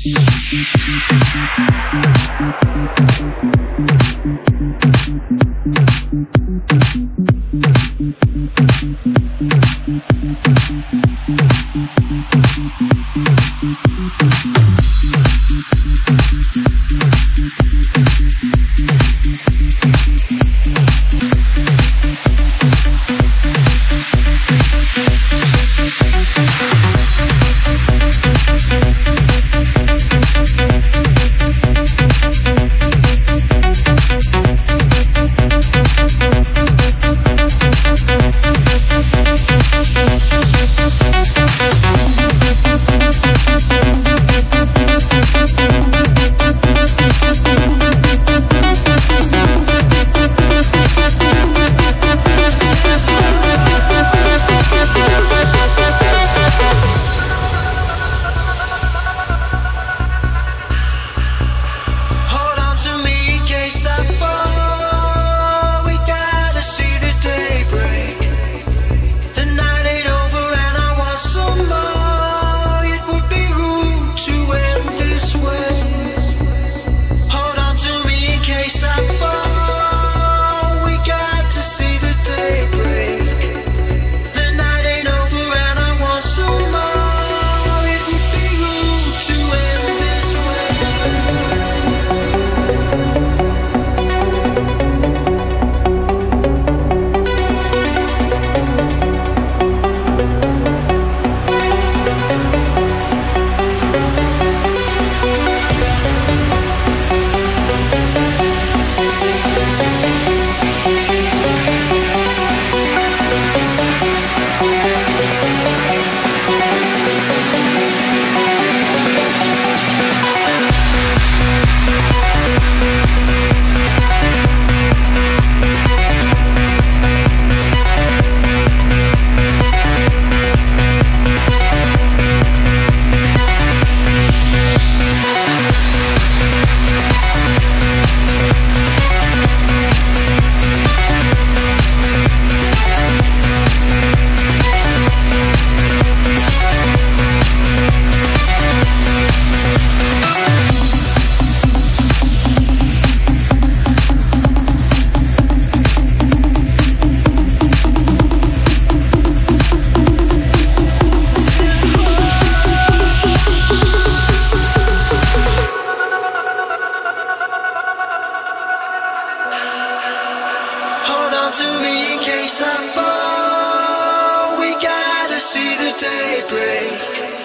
daybreak.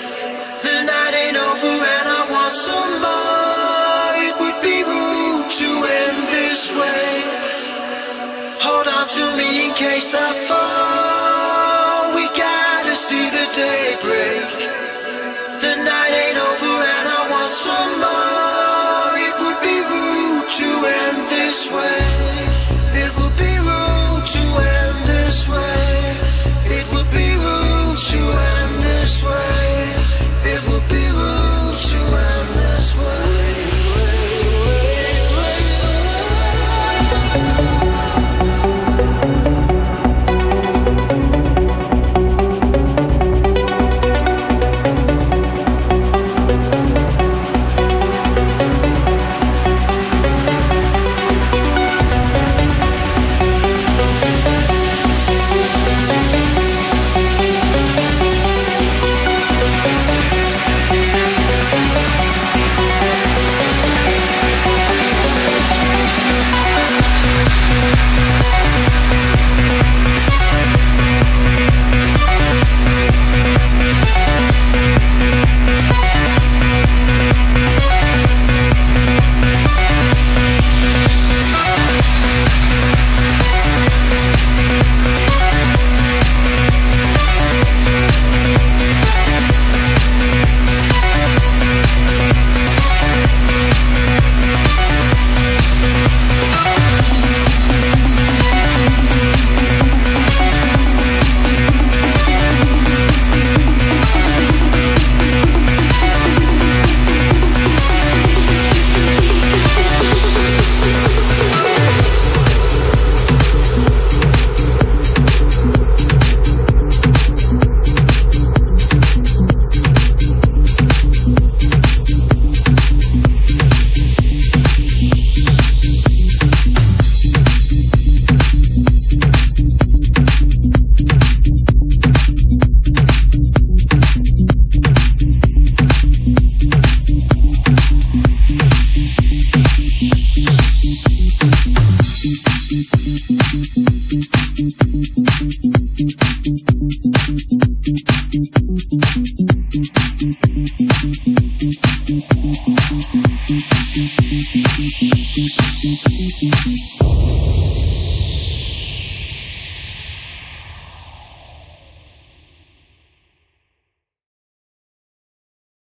The night ain't over and I want some more. It would be rude to end this way. Hold on to me in case I fall. We gotta see the daybreak. The night ain't over and I want some more. It would be rude to end this way. It would be rude to end this way. It would be rude to end this way. It would be rude to end this way.